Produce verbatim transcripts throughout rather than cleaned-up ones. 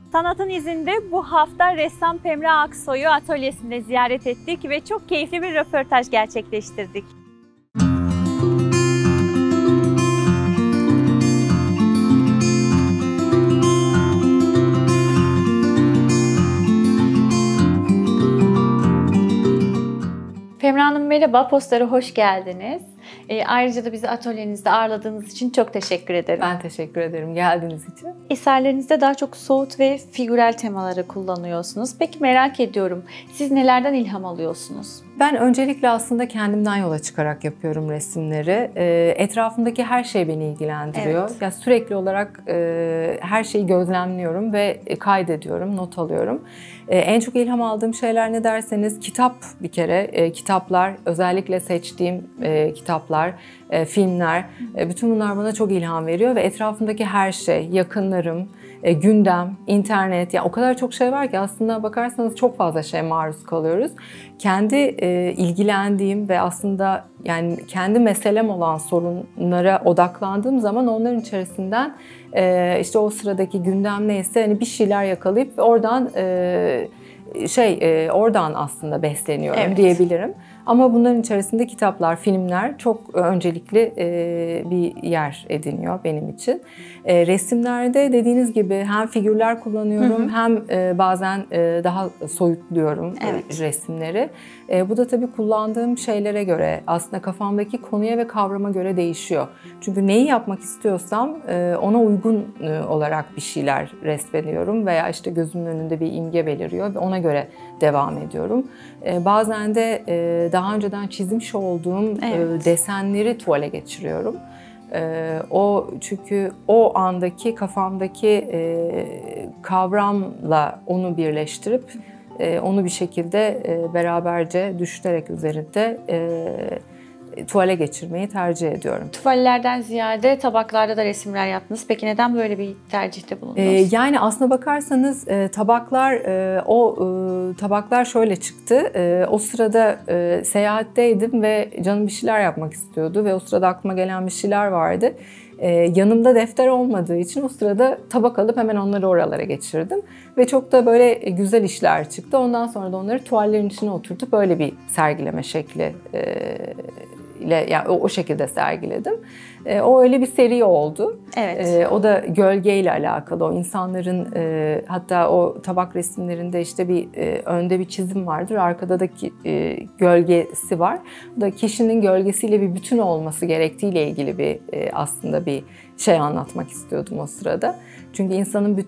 Sanatın izinde bu hafta ressam Pemra Aksoy'u atölyesinde ziyaret ettik ve çok keyifli bir röportaj gerçekleştirdik. Pemra Hanım merhaba, Postlara hoş geldiniz. E, ayrıca da bizi atölyenizde ağırladığınız için çok teşekkür ederim. Ben teşekkür ederim geldiğiniz için. Eserlerinizde daha çok soğut ve figürel temaları kullanıyorsunuz. Peki merak ediyorum, siz nelerden ilham alıyorsunuz? Ben öncelikle aslında kendimden yola çıkarak yapıyorum resimleri. E, etrafımdaki her şey beni ilgilendiriyor. Evet. Ya sürekli olarak e, her şeyi gözlemliyorum ve kaydediyorum, not alıyorum. E, en çok ilham aldığım şeyler ne derseniz kitap bir kere, e, kitaplar, özellikle seçtiğim e, kitaplar, e, filmler, e, bütün bunlar bana çok ilham veriyor ve etrafımdaki her şey, yakınlarım, e, gündem, internet, yani o kadar çok şey var ki aslında bakarsanız çok fazla şeye maruz kalıyoruz. Kendi e, ilgilendiğim ve aslında yani kendi meselem olan sorunlara odaklandığım zaman onların içerisinden e, işte o sıradaki gündem neyse hani bir şeyler yakalayıp oradan e, şey e, oradan aslında besleniyorum, evet, diyebilirim. Ama bunların içerisinde kitaplar, filmler çok öncelikli e, bir yer ediniyor benim için. E, resimlerde dediğiniz gibi hem figürler kullanıyorum, hı hı, hem e, bazen e, daha soyutluyorum, evet, resimleri. E, bu da tabii kullandığım şeylere göre, aslında kafamdaki konuya ve kavrama göre değişiyor. Çünkü neyi yapmak istiyorsam e, ona uygun e, olarak bir şeyler resmediyorum veya işte gözümün önünde bir imge beliriyor ve ona göre devam ediyorum. E, bazen de e, daha önceden çizmiş olduğum, evet, e, desenleri tuvale geçiriyorum. E, o çünkü o andaki kafamdaki e, kavramla onu birleştirip e, onu bir şekilde e, beraberce düşünerek üzerinde e, tuvale geçirmeyi tercih ediyorum. Tuvallerden ziyade tabaklarda da resimler yaptınız. Peki neden böyle bir tercihte bulundunuz? Ee, yani aslına bakarsanız e, tabaklar, e, o e, tabaklar şöyle çıktı. E, o sırada e, seyahatteydim ve canım bir şeyler yapmak istiyordu ve o sırada aklıma gelen bir şeyler vardı. E, yanımda defter olmadığı için o sırada tabak alıp hemen onları oralara geçirdim. Ve çok da böyle güzel işler çıktı. Ondan sonra da onları tuvallerin içine oturtup böyle bir sergileme şekli e, ile, yani o, o şekilde sergiledim. E, o öyle bir seri oldu. Evet. E, o da gölgeyle alakalı. O insanların e, hatta o tabak resimlerinde işte bir e, önde bir çizim vardır. Arkada da ki, e, gölgesi var. Bu da kişinin gölgesiyle bir bütün olması gerektiğiyle ilgili bir e, aslında bir şey anlatmak istiyordum o sırada. Çünkü insanın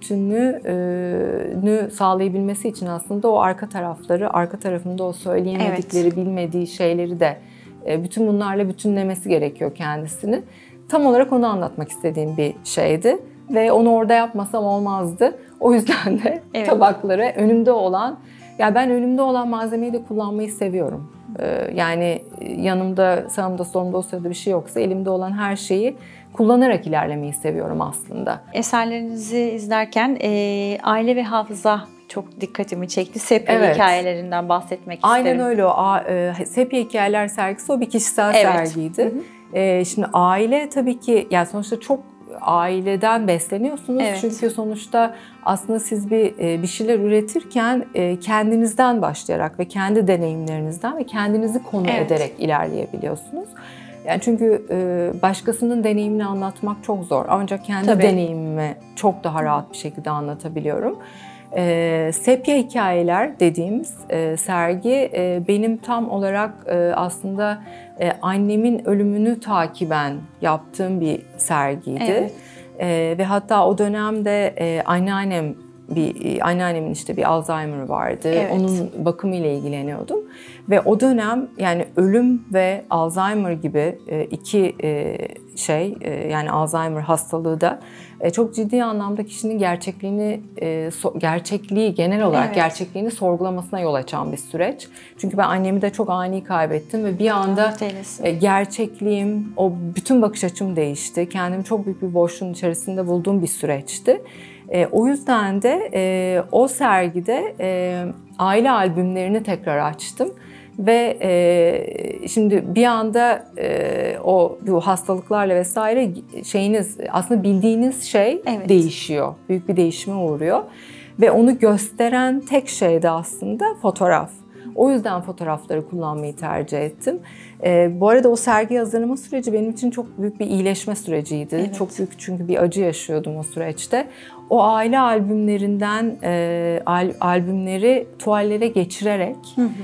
bütünlüğünü sağlayabilmesi için aslında o arka tarafları, arka tarafında o söyleyemedikleri, evet, bilmediği şeyleri de bütün bunlarla bütünlemesi gerekiyor kendisini. Tam olarak onu anlatmak istediğim bir şeydi ve onu orada yapmasam olmazdı. O yüzden de, evet, tabakları önümde olan, ya ben önümde olan malzemeyi de kullanmayı seviyorum. Yani yanımda, sağımda, solumda o sırada bir şey yoksa elimde olan her şeyi kullanarak ilerlemeyi seviyorum aslında. Eserlerinizi izlerken e, aile ve hafıza çok dikkatimi çekti. Sepya, evet, hikayelerinden bahsetmek Aynen isterim. Aynen öyle. O e, Sepya Hikayeler sergisi o bir kişisel, evet, sergiydi. Hı hı. E, şimdi aile tabii ki, yani sonuçta çok aileden besleniyorsunuz. Evet. Çünkü sonuçta aslında siz bir bir şeyler üretirken kendinizden başlayarak ve kendi deneyimlerinizden ve kendinizi konu, evet, ederek ilerleyebiliyorsunuz. Yani çünkü başkasının deneyimini anlatmak çok zor. Ancak kendi, tabii, deneyimimi çok daha rahat bir şekilde anlatabiliyorum. E, Sepya Hikayeler dediğimiz e, sergi e, benim tam olarak e, aslında e, annemin ölümünü takiben yaptığım bir sergiydi. Evet. E, ve hatta o dönemde e, anneannem bir anneannemin işte bir Alzheimer vardı. Evet. Onun bakımıyla ilgileniyordum. Ve o dönem yani ölüm ve Alzheimer gibi iki şey, yani Alzheimer hastalığı da çok ciddi anlamda kişinin gerçekliğini, gerçekliği genel olarak, evet, gerçekliğini sorgulamasına yol açan bir süreç. Çünkü ben annemi de çok ani kaybettim ve bir anda gerçekliğim, o bütün bakış açım değişti. Kendimi çok büyük bir boşluğun içerisinde bulduğum bir süreçti. E, o yüzden de e, o sergide e, aile albümlerini tekrar açtım Ve e, şimdi bir anda e, o bu hastalıklarla vesaire şeyiniz, aslında bildiğiniz şey evet. değişiyor. Büyük bir değişime uğruyor. Ve onu gösteren tek şey de aslında fotoğraf. O yüzden fotoğrafları kullanmayı tercih ettim. Ee, bu arada o sergi hazırlama süreci benim için çok büyük bir iyileşme süreciydi. Evet. Çok büyük, çünkü bir acı yaşıyordum o süreçte. O aile albümlerinden e, al, albümleri tuvallere geçirerek hı hı.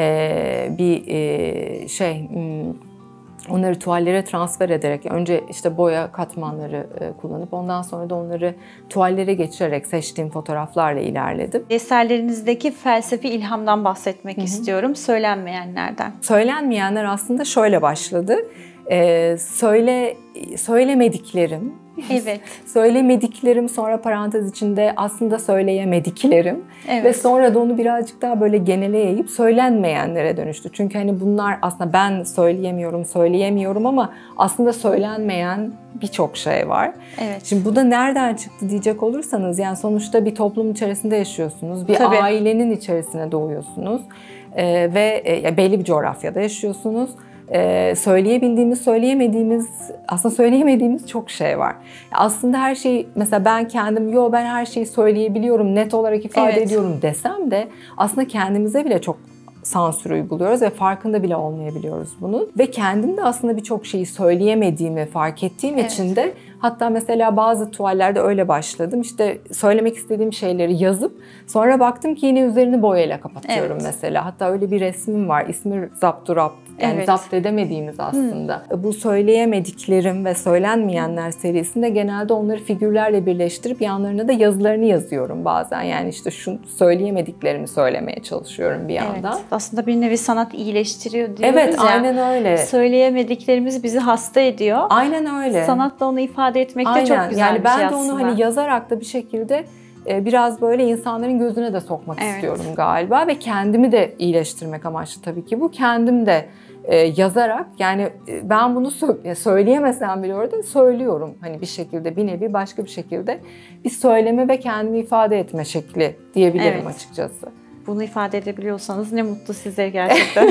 E, bir e, şey... Hmm, onları tuvallere transfer ederek, önce işte boya katmanları kullanıp ondan sonra da onları tuvallere geçirerek seçtiğim fotoğraflarla ilerledim. Eserlerinizdeki felsefi ilhamdan bahsetmek Hı-hı. istiyorum, söylenmeyenlerden. Söylenmeyenler aslında şöyle başladı. Ee, söyle söylemediklerim. Evet. Söylemediklerim, sonra parantez içinde aslında söyleyemediklerim. Evet. Ve sonra da onu birazcık daha böyle genele yayıp söylenmeyenlere dönüştü. Çünkü hani bunlar aslında ben söyleyemiyorum, söyleyemiyorum ama aslında söylenmeyen birçok şey var. Evet. Şimdi bu da nereden çıktı diyecek olursanız, yani sonuçta bir toplum içerisinde yaşıyorsunuz. Bir Tabii. ailenin içerisine doğuyorsunuz. Ee, ve e, belli bir coğrafyada yaşıyorsunuz. Ee, söyleyebildiğimiz, söyleyemediğimiz, aslında söyleyemediğimiz çok şey var. Aslında her şeyi, mesela ben kendim, yo ben her şeyi söyleyebiliyorum, net olarak ifade evet. ediyorum desem de aslında kendimize bile çok sansür uyguluyoruz ve farkında bile olmayabiliyoruz bunu. Ve kendim de aslında birçok şeyi söyleyemediğimi fark ettiğim evet. için de, hatta mesela bazı tuvallerde öyle başladım. İşte söylemek istediğim şeyleri yazıp sonra baktım ki yine üzerini boyayla kapatıyorum evet. mesela. Hatta öyle bir resmim var. İsmi Zapturapt. Yani evet. zapt edemediğimiz aslında. Hmm. Bu söyleyemediklerim ve söylenmeyenler serisinde genelde onları figürlerle birleştirip yanlarına da yazılarını yazıyorum bazen. Yani işte şu söyleyemediklerimi söylemeye çalışıyorum bir yandan. Evet. Aslında bir nevi sanat iyileştiriyor diyoruz evet, ya. aynen öyle. Söyleyemediklerimiz bizi hasta ediyor. Aynen öyle. Sanatla onu ifade etmek aynen. de çok güzel yani bir şey aslında. Yani ben de onu hani yazarak da bir şekilde biraz böyle insanların gözüne de sokmak evet. istiyorum galiba ve kendimi de iyileştirmek amaçlı tabii ki bu. Kendim de e, yazarak, yani ben bunu sö- söyleyemesem bile orada söylüyorum. Hani bir şekilde, bir nevi başka bir şekilde bir söyleme ve kendimi ifade etme şekli diyebilirim evet. açıkçası. Bunu ifade edebiliyorsanız ne mutlu size gerçekten.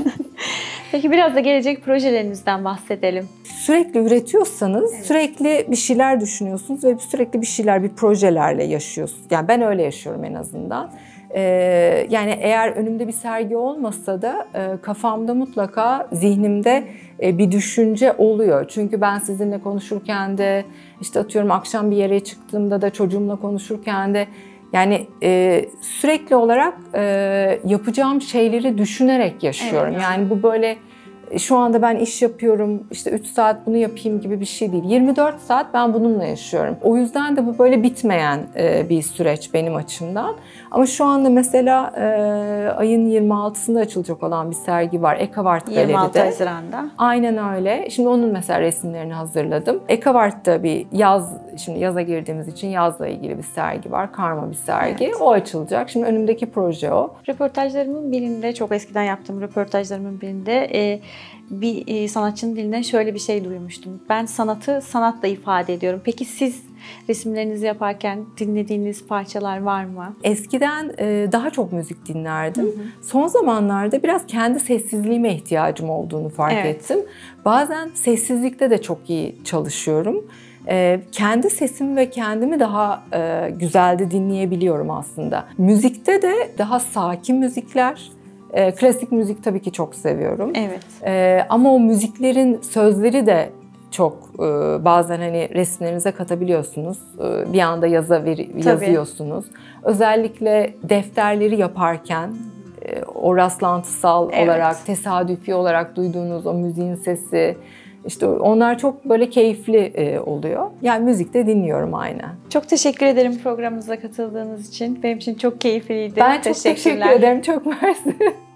Peki biraz da gelecek projelerinizden bahsedelim. Sürekli üretiyorsanız, evet. sürekli bir şeyler düşünüyorsunuz ve sürekli bir şeyler, bir projelerle yaşıyorsunuz. Yani ben öyle yaşıyorum en azından. Ee, yani eğer önümde bir sergi olmasa da e, kafamda mutlaka, zihnimde e, bir düşünce oluyor. Çünkü ben sizinle konuşurken de, işte atıyorum akşam bir yere çıktığımda da, çocuğumla konuşurken de, yani e, sürekli olarak e, yapacağım şeyleri düşünerek yaşıyorum. Evet. Yani bu böyle şu anda ben iş yapıyorum, işte üç saat bunu yapayım gibi bir şey değil. yirmi dört saat ben bununla yaşıyorum. O yüzden de bu böyle bitmeyen e, bir süreç benim açımdan. Ama şu anda mesela e, ayın yirmi altısında açılacak olan bir sergi var Ekavart Galeri'de. yirmi altı Haziran'da. Aynen öyle. Şimdi onun mesela resimlerini hazırladım. Ekavart'ta bir yaz, şimdi yaza girdiğimiz için yazla ilgili bir sergi var. Karma bir sergi. Evet. O açılacak. Şimdi önümdeki proje o. Röportajlarımın birinde, çok eskiden yaptığım röportajlarımın birinde e, bir e, sanatçının dilinden şöyle bir şey duymuştum. Ben sanatı sanatla ifade ediyorum. Peki siz resimlerinizi yaparken dinlediğiniz parçalar var mı? Eskiden e, daha çok müzik dinlerdim. Hı hı. Son zamanlarda biraz kendi sessizliğime ihtiyacım olduğunu fark evet. ettim. Bazen sessizlikte de çok iyi çalışıyorum. E, kendi sesimi ve kendimi daha e, güzel de dinleyebiliyorum aslında. Müzikte de daha sakin müzikler, e, klasik müzik tabii ki çok seviyorum. Evet. E, ama o müziklerin sözleri de çok e, bazen hani resimlerinize katabiliyorsunuz. E, bir anda yaza ver, yazıyorsunuz. Özellikle defterleri yaparken e, o rastlantısal evet. olarak, tesadüfi olarak duyduğunuz o müziğin sesi, İşte onlar çok böyle keyifli e, oluyor. Yani müzik de dinliyorum aynen. Çok teşekkür ederim programımıza katıldığınız için. Benim için çok keyifliydi. Ben çok teşekkür ederim. Çok mersi.